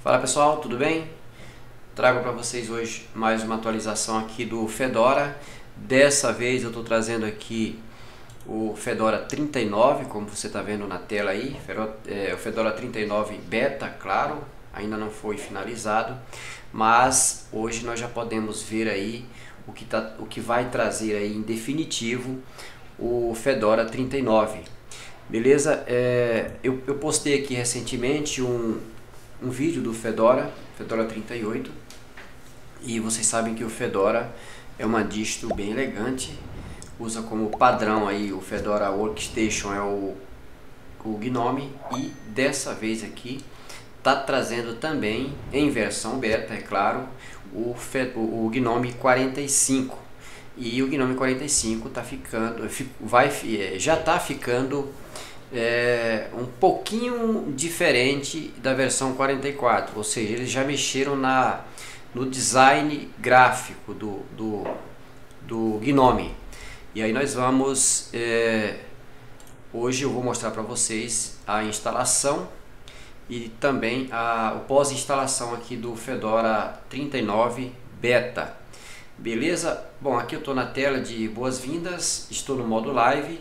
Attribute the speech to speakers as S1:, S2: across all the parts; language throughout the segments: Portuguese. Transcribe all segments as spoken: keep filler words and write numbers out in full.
S1: Fala pessoal, tudo bem? Trago para vocês hoje mais uma atualização aqui do Fedora. Dessa vez eu estou trazendo aqui o Fedora trinta e nove, como você está vendo na tela aí. É, o Fedora trinta e nove Beta, claro, ainda não foi finalizado, mas hoje nós já podemos ver aí o que, tá, o que vai trazer aí em definitivo o Fedora trinta e nove. Beleza? É, eu, eu postei aqui recentemente um, um vídeo do Fedora, Fedora trinta e oito, e vocês sabem que o Fedora é uma distro bem elegante, usa como padrão aí o Fedora Workstation, é o, o Gnome, e dessa vez aqui está trazendo também em versão beta, é claro, o, o Gnome quarenta e cinco. E o Gnome quarenta e cinco tá ficando, vai, já está ficando é, um pouquinho diferente da versão quarenta e quatro, ou seja, eles já mexeram na, no design gráfico do, do, do Gnome. E aí nós vamos, é, hoje eu vou mostrar para vocês a instalação e também a, o pós-instalação aqui do Fedora trinta e nove Beta. Beleza? Bom, aqui eu estou na tela de boas-vindas, estou no modo live.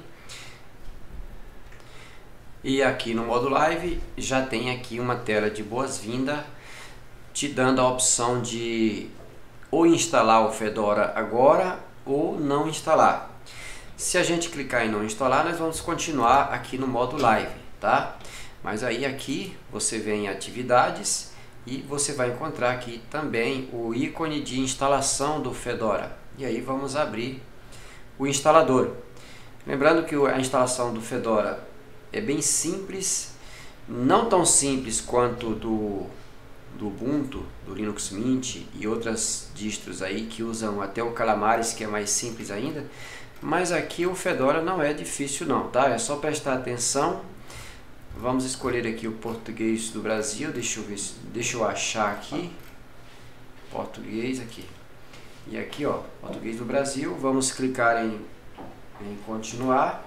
S1: E aqui no modo live já tem aqui uma tela de boas-vindas, te dando a opção de ou instalar o Fedora agora ou não instalar. Se a gente clicar em não instalar, nós vamos continuar aqui no modo live, tá? Mas aí aqui você vem em atividades e você vai encontrar aqui também o ícone de instalação do Fedora. E aí vamos abrir o instalador. Lembrando que a instalação do Fedora é bem simples, não tão simples quanto do, do Ubuntu, do Linux Mint e outras distros aí que usam até o Calamares, que é mais simples ainda. Mas aqui o Fedora não é difícil não, tá? É só prestar atenção. Vamos escolher aqui o português do Brasil, deixa eu ver, deixa eu achar aqui, português aqui, e aqui ó, português do Brasil, vamos clicar em, em continuar.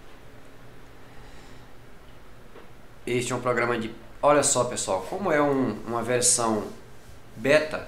S1: Este é um programa de, olha só pessoal, como é um, uma versão beta,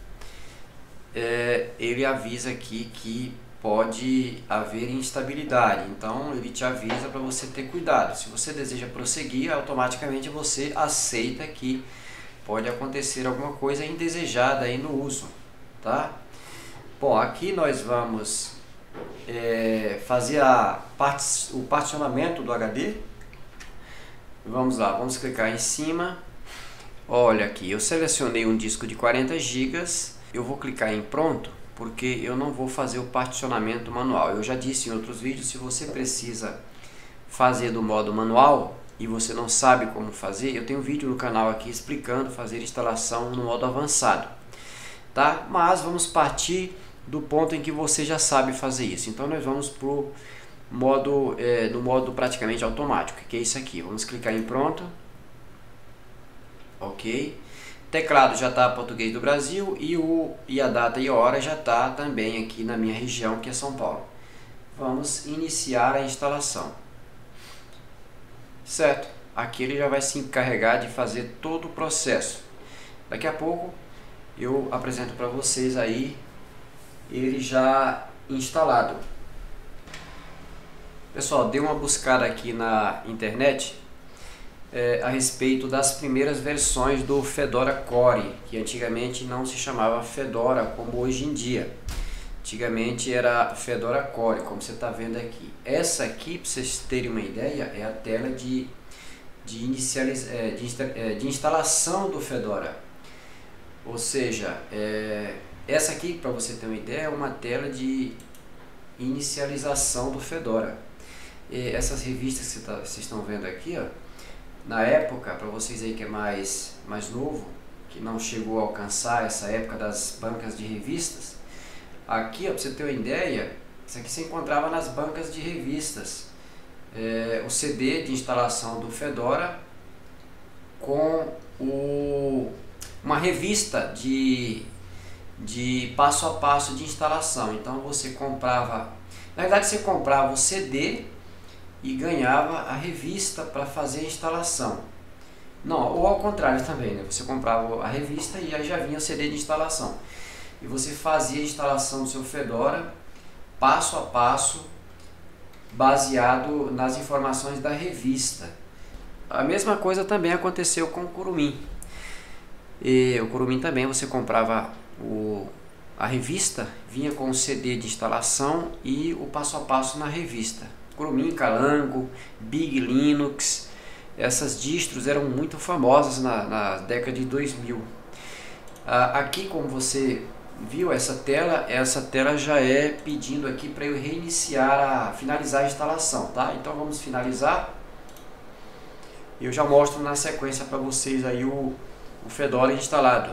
S1: é, ele avisa aqui que pode haver instabilidade, então ele te avisa para você ter cuidado. Se você deseja prosseguir, automaticamente você aceita que pode acontecer alguma coisa indesejada aí no uso, tá? Bom, aqui nós vamos é, fazer a part o particionamento do H D. Vamos lá, vamos clicar em cima. Olha aqui, eu selecionei um disco de quarenta gigas, eu vou clicar em pronto, porque eu não vou fazer o particionamento manual. Eu já disse em outros vídeos, se você precisa fazer do modo manual e você não sabe como fazer, eu tenho um vídeo no canal aqui explicando fazer instalação no modo avançado, tá? Mas vamos partir do ponto em que você já sabe fazer isso. Então nós vamos pro modo, é, no modo praticamente automático, que é isso aqui. Vamos clicar em pronto. Ok. Teclado já está português do Brasil e, o, e a data e hora já está também aqui na minha região, que é São Paulo. Vamos iniciar a instalação. Certo, aqui ele já vai se encarregar de fazer todo o processo. Daqui a pouco eu apresento para vocês aí ele já instalado. Pessoal, dê uma buscada aqui na internet É, a respeito das primeiras versões do Fedora Core, que antigamente não se chamava Fedora como hoje em dia. Antigamente era Fedora Core, como você está vendo aqui. Essa aqui, para vocês terem uma ideia, é a tela de, de, inicializ, é, de, insta, é, de instalação do Fedora. Ou seja, é, essa aqui, para você ter uma ideia, é uma tela de inicialização do Fedora. E essas revistas que tá, vocês estão vendo aqui, ó, na época, para vocês aí que é mais, mais novo, que não chegou a alcançar essa época das bancas de revistas, aqui, para você ter uma ideia, isso aqui se encontrava nas bancas de revistas, é, o C D de instalação do Fedora com o, uma revista de, de passo a passo de instalação. Então você comprava, na verdade você comprava o C D e ganhava a revista para fazer a instalação. Não, ou ao contrário também, né? Você comprava a revista e aí já vinha o C D de instalação. E você fazia a instalação do seu Fedora passo a passo, baseado nas informações da revista. A mesma coisa também aconteceu com o Kurumin. E o Kurumin também você comprava o, a revista, vinha com o C D de instalação e o passo a passo na revista. Kurumin, Calango, Big Linux, essas distros eram muito famosas na, na década de dois mil. Ah, aqui, como você viu essa tela, essa tela já é pedindo aqui para eu reiniciar, a finalizar a instalação, tá? Então vamos finalizar. Eu já mostro na sequência para vocês aí o, o Fedora instalado.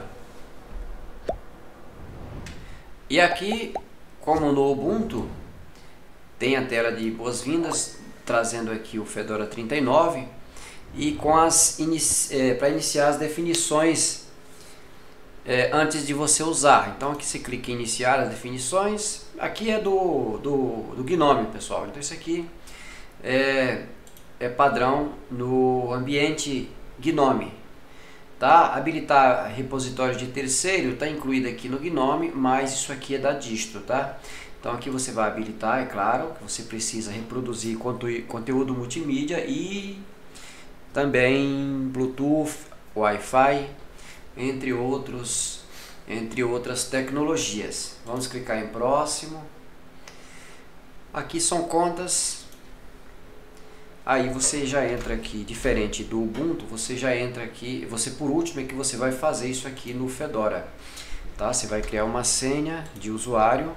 S1: E aqui, como no Ubuntu, tem a tela de boas-vindas, trazendo aqui o Fedora trinta e nove e com as inici é, para iniciar as definições é, antes de você usar. Então aqui você clica em iniciar as definições. Aqui é do, do, do Gnome, pessoal. Então isso aqui é, é padrão no ambiente Gnome. Tá? Habilitar repositórios de terceiro está incluído aqui no Gnome, mas isso aqui é da distro, tá? Então aqui você vai habilitar, é claro, que você precisa reproduzir conteúdo multimídia e também Bluetooth, Wi-Fi, entre outros, entre outras tecnologias. Vamos clicar em próximo. Aqui são contas. Aí você já entra aqui, diferente do Ubuntu, você já entra aqui, você por último é que você vai fazer isso aqui no Fedora, tá? Você vai criar uma senha de usuário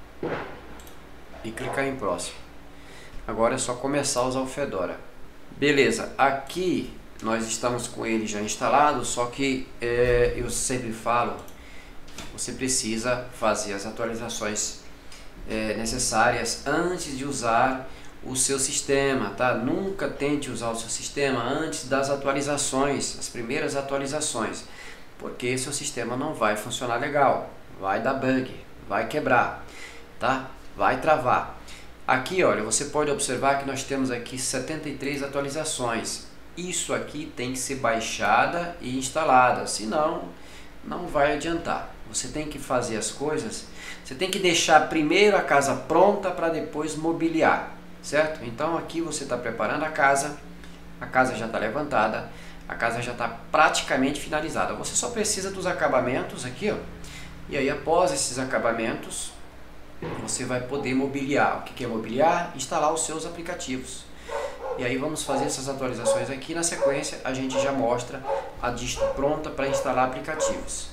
S1: e clicar em próximo. Agora é só começar a usar o Fedora. Beleza, aqui nós estamos com ele já instalado, só que é, eu sempre falo, você precisa fazer as atualizações é, necessárias antes de usar o seu sistema, tá? Nunca tente usar o seu sistema antes das atualizações, as primeiras atualizações, porque seu sistema não vai funcionar legal, vai dar bug, vai quebrar, tá? Vai travar. Aqui, olha, você pode observar que nós temos aqui setenta e três atualizações. Isso aqui tem que ser baixada e instalada, senão não vai adiantar. Você tem que fazer as coisas, você tem que deixar primeiro a casa pronta para depois mobiliar, certo? Então aqui você está preparando a casa, a casa já está levantada, a casa já está praticamente finalizada. Você só precisa dos acabamentos aqui, ó. E aí após esses acabamentos, você vai poder mobiliar. O que é mobiliar? Instalar os seus aplicativos. E aí vamos fazer essas atualizações aqui. Na sequência a gente já mostra a distro pronta para instalar aplicativos.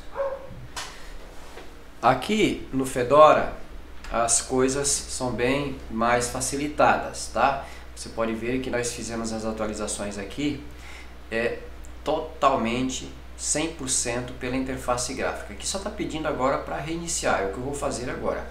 S1: Aqui no Fedora as coisas são bem mais facilitadas, tá? Você pode ver que nós fizemos as atualizações aqui é totalmente cem por cento pela interface gráfica. Aqui só está pedindo agora para reiniciar, é o que eu vou fazer agora.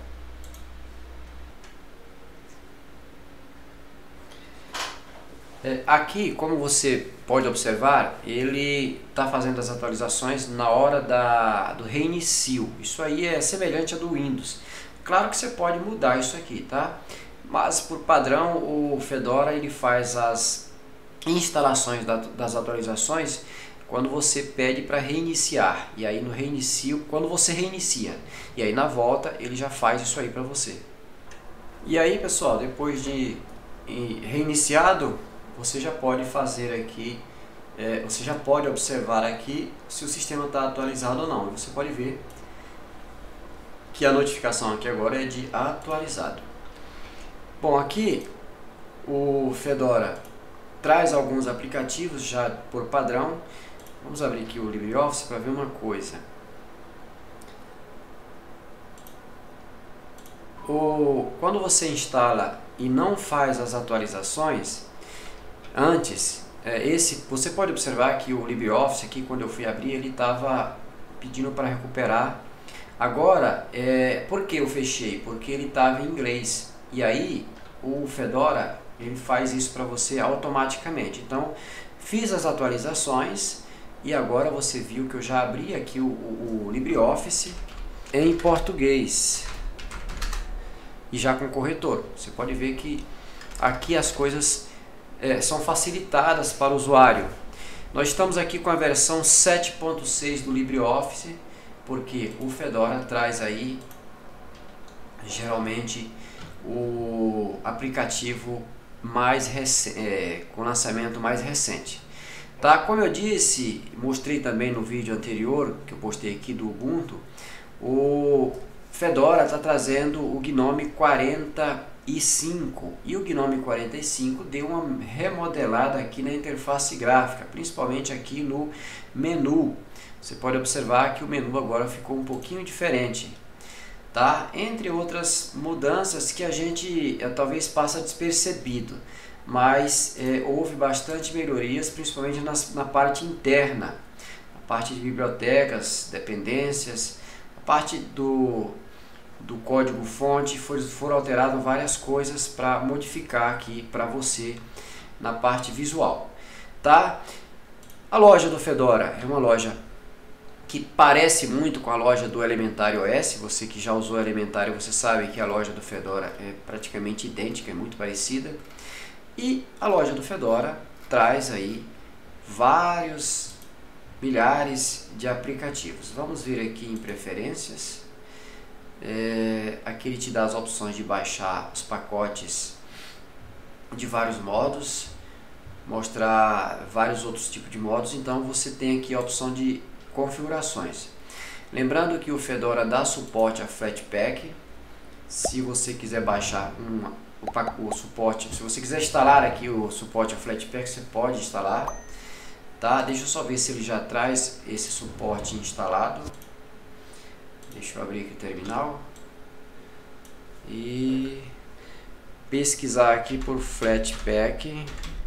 S1: É, aqui, como você pode observar, ele está fazendo as atualizações na hora da, do reinicio. Isso aí é semelhante ao do Windows. Claro que você pode mudar isso aqui, tá? Mas por padrão o Fedora ele faz as instalações da, das atualizações quando você pede para reiniciar. E aí no reinicio, quando você reinicia. E aí na volta ele já faz isso aí para você. E aí, pessoal, depois de reiniciado, você já pode fazer aqui, é, você já pode observar aqui se o sistema está atualizado ou não. Você pode ver que a notificação aqui agora é de atualizado. Bom, aqui o Fedora traz alguns aplicativos já por padrão. Vamos abrir aqui o LibreOffice para ver uma coisa. O, quando você instala e não faz as atualizações antes, é, esse, você pode observar que o LibreOffice aqui, quando eu fui abrir, ele estava pedindo para recuperar. Agora, é, por que eu fechei? Porque ele estava em inglês. E aí, o Fedora, ele faz isso para você automaticamente. Então, fiz as atualizações e agora você viu que eu já abri aqui o, o, o LibreOffice em português. E já com corretor. Você pode ver que aqui as coisas é, são facilitadas para o usuário. Nós estamos aqui com a versão sete ponto seis do LibreOffice, porque o Fedora traz aí geralmente o aplicativo mais recente, é, com lançamento mais recente. Tá? Como eu disse, mostrei também no vídeo anterior que eu postei aqui do Ubuntu, o Fedora está trazendo o Gnome quarenta e cinco, e o Gnome quarenta e cinco deu uma remodelada aqui na interface gráfica, principalmente aqui no menu. Você pode observar que o menu agora ficou um pouquinho diferente, tá? Entre outras mudanças que a gente é, talvez passa despercebido, mas é, houve bastante melhorias, principalmente nas, na parte interna, a parte de bibliotecas, dependências, a parte do do código fonte, for, foram alteradas várias coisas para modificar aqui para você na parte visual, tá? A loja do Fedora é uma loja que parece muito com a loja do Elementary O S. Você que já usou o Elementary, você sabe que a loja do Fedora é praticamente idêntica, é muito parecida. E a loja do Fedora traz aí vários milhares de aplicativos. Vamos vir aqui em preferências. É, aqui ele te dá as opções de baixar os pacotes de vários modos, mostrar vários outros tipos de modos. Então você tem aqui a opção de configurações. Lembrando que o Fedora dá suporte a Flatpak. Se você quiser baixar um, o, o suporte, se você quiser instalar aqui o suporte a Flatpak, você pode instalar, tá? Deixa eu só ver se ele já traz esse suporte instalado. Deixa eu abrir aqui o terminal e pesquisar aqui por Flatpak,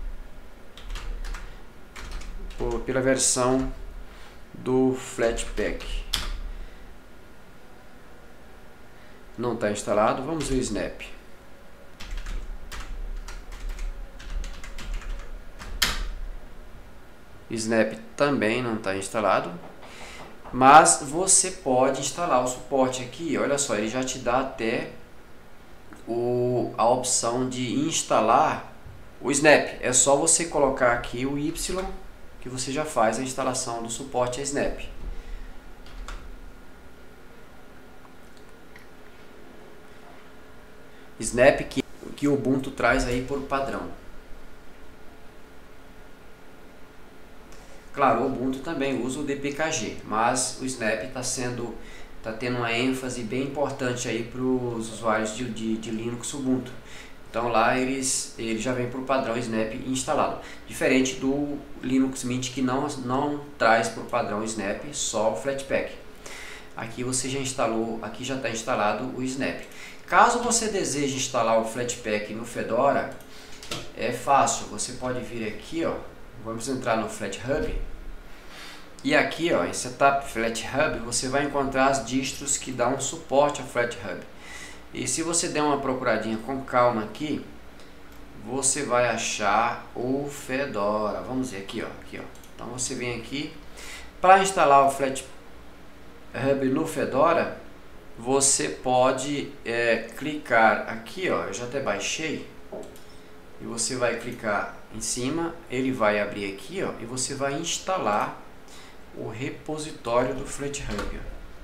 S1: por, pela versão do Flatpak. Não está instalado. Vamos ver o Snap. Snap também não está instalado. Mas você pode instalar o suporte aqui. Olha só, ele já te dá até o, a opção de instalar o Snap. É só você colocar aqui o Y que você já faz a instalação do suporte a Snap. Snap que, que o Ubuntu traz aí por padrão. Claro, o Ubuntu também usa o D P K G, mas o Snap está sendo, tá tendo uma ênfase bem importante aí para os usuários de, de, de Linux Ubuntu. Então lá eles, ele já vem por padrão Snap instalado, diferente do Linux Mint que não, não traz por padrão Snap, só o Flatpak. Aqui você já instalou, aqui já está instalado o Snap. Caso você deseje instalar o Flatpak no Fedora, é fácil, você pode vir aqui, ó. Vamos entrar no FlatHub e aqui, ó, em Setup FlatHub, você vai encontrar as distros que dão suporte a FlatHub. E se você der uma procuradinha com calma aqui, você vai achar o Fedora. Vamos ver aqui, ó, aqui, ó. Então você vem aqui para instalar o FlatHub no Fedora. Você pode é, clicar aqui, ó. Eu já até baixei. E você vai clicar em cima, ele vai abrir aqui, ó, e você vai instalar o repositório do FlatHub.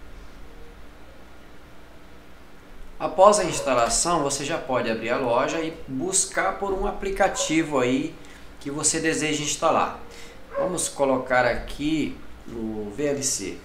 S1: Após a instalação, você já pode abrir a loja e buscar por um aplicativo aí que você deseja instalar. Vamos colocar aqui o V L C.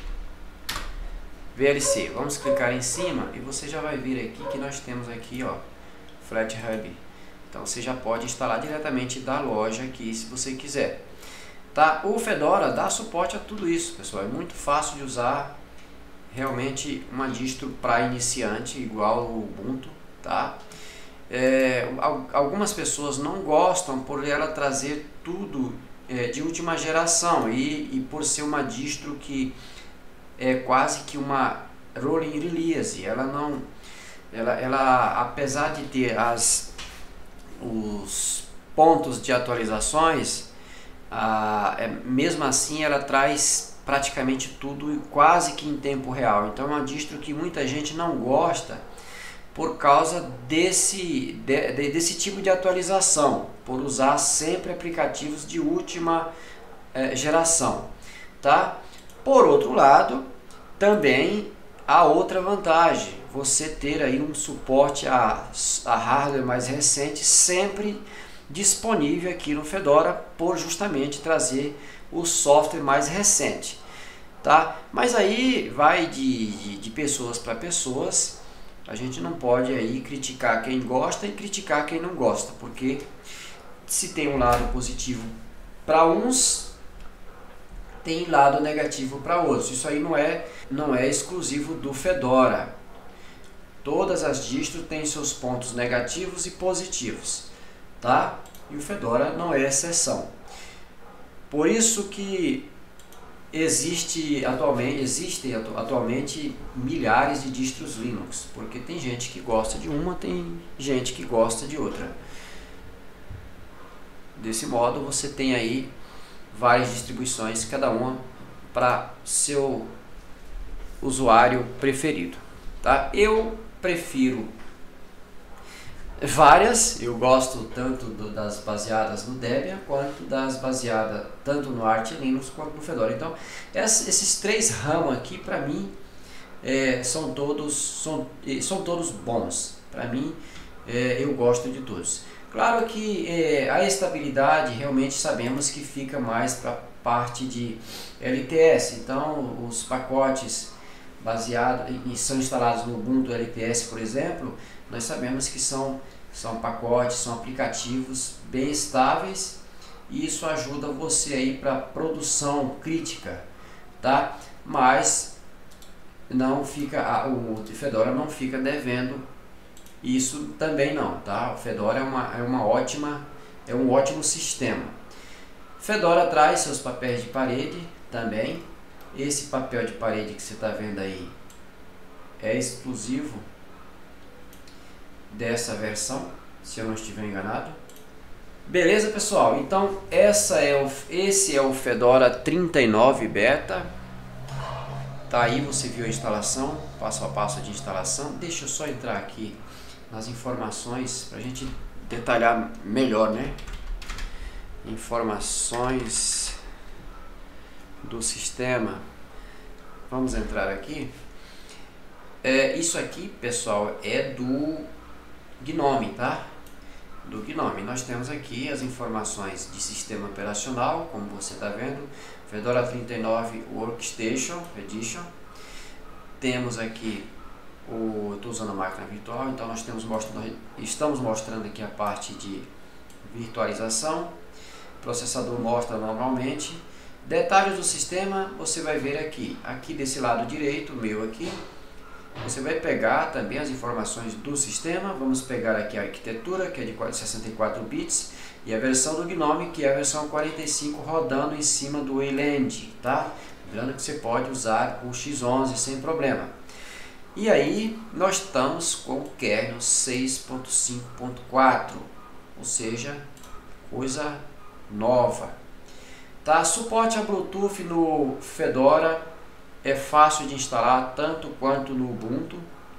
S1: V L C, vamos clicar em cima e você já vai vir aqui que nós temos aqui, ó, FlatHub. Então você já pode instalar diretamente da loja aqui se você quiser. Tá? O Fedora dá suporte a tudo isso, pessoal. É muito fácil de usar. Realmente uma distro para iniciante, igual o Ubuntu. Tá? É, algumas pessoas não gostam por ela trazer tudo é, de última geração. E, e por ser uma distro que é quase que uma rolling release. Ela não... Ela, ela apesar de ter as... os pontos de atualizações, ah, é, mesmo assim ela traz praticamente tudo quase que em tempo real. Então é uma distro que muita gente não gosta por causa desse, de, de, desse tipo de atualização, por usar sempre aplicativos de última é, geração, tá? Por outro lado, também há outra vantagem, você ter aí um suporte a, a hardware mais recente sempre disponível aqui no Fedora, por justamente trazer o software mais recente, tá? Mas aí vai de, de, de pessoas para pessoas, a gente não pode aí criticar quem gosta e criticar quem não gosta, porque se tem um lado positivo para uns, tem lado negativo para outros. Isso aí não é, não é exclusivo do Fedora. Todas as distros têm seus pontos negativos e positivos, tá? E o Fedora não é exceção. Por isso que existe atualmente, existem atualmente milhares de distros Linux, porque tem gente que gosta de uma, tem gente que gosta de outra. Desse modo você tem aí várias distribuições, cada uma para seu usuário preferido, tá? Eu prefiro várias, eu gosto tanto do, das baseadas no Debian quanto das baseadas tanto no Arch Linux quanto no Fedora. Então essa, esses três ramos aqui para mim é, são todos são, são todos bons. Para mim é, eu gosto de todos. Claro que é, a estabilidade realmente sabemos que fica mais para parte de L T S, então os pacotes baseados e são instalados no Ubuntu L T S, por exemplo, nós sabemos que são, são pacotes, são aplicativos bem estáveis e isso ajuda você aí para produção crítica, tá? Mas não fica, o Fedora não fica devendo isso também não, tá? O Fedora é uma, é uma ótima, é um ótimo sistema. Fedora traz seus papéis de parede também. Esse papel de parede que você está vendo aí é exclusivo dessa versão, se eu não estiver enganado. Beleza, pessoal? Então essa é o, esse é o Fedora trinta e nove Beta. Tá aí, você viu a instalação, passo a passo de instalação. Deixa eu só entrar aqui nas informações para a gente detalhar melhor, né? Informações do sistema. Vamos entrar aqui. É, isso aqui, pessoal, é do Gnome, tá? Do Gnome. Nós temos aqui as informações de sistema operacional, como você está vendo, Fedora trinta e nove Workstation Edition. Temos aqui o, estou usando a máquina virtual, então nós temos mostrando, estamos mostrando aqui a parte de virtualização. O processador mostra normalmente. Detalhes do sistema você vai ver aqui, aqui desse lado direito, meu aqui. Você vai pegar também as informações do sistema. Vamos pegar aqui a arquitetura, que é de sessenta e quatro bits, e a versão do Gnome, que é a versão quarenta e cinco, rodando em cima do Wayland, tá? Lembrando que você pode usar o X onze sem problema. E aí nós estamos com o kernel seis ponto cinco ponto quatro, ou seja, coisa nova. Tá? Suporte a Bluetooth no Fedora é fácil de instalar, tanto quanto no Ubuntu.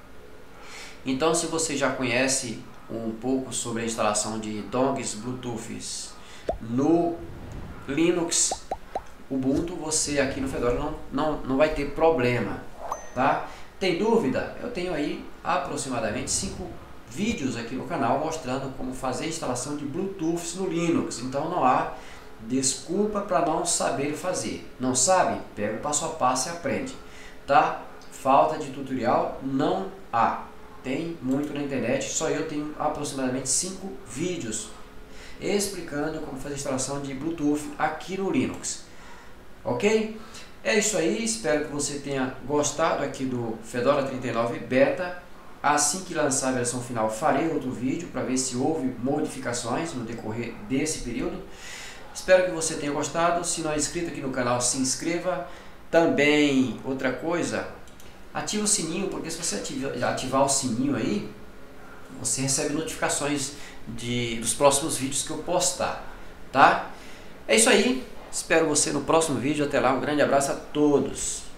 S1: Então, se você já conhece um pouco sobre a instalação de dongles Bluetooth no Linux, Ubuntu, você aqui no Fedora não, não, não vai ter problema, tá? Tem dúvida? Eu tenho aí aproximadamente cinco vídeos aqui no canal mostrando como fazer a instalação de Bluetooth no Linux. Então não há desculpa para não saber fazer. Não sabe? Pega o passo a passo e aprende, tá? Falta de tutorial não há. Tem muito na internet, só eu tenho aproximadamente cinco vídeos explicando como fazer a instalação de Bluetooth aqui no Linux. Ok? É isso aí, espero que você tenha gostado aqui do Fedora trinta e nove Beta. Assim que lançar a versão final, farei outro vídeo para ver se houve modificações no decorrer desse período. Espero que você tenha gostado. Se não é inscrito aqui no canal, se inscreva. Também, outra coisa, ative o sininho, porque se você ativar, ativar o sininho aí, você recebe notificações de, dos próximos vídeos que eu postar, tá? É isso aí. Espero você no próximo vídeo. Até lá, um grande abraço a todos.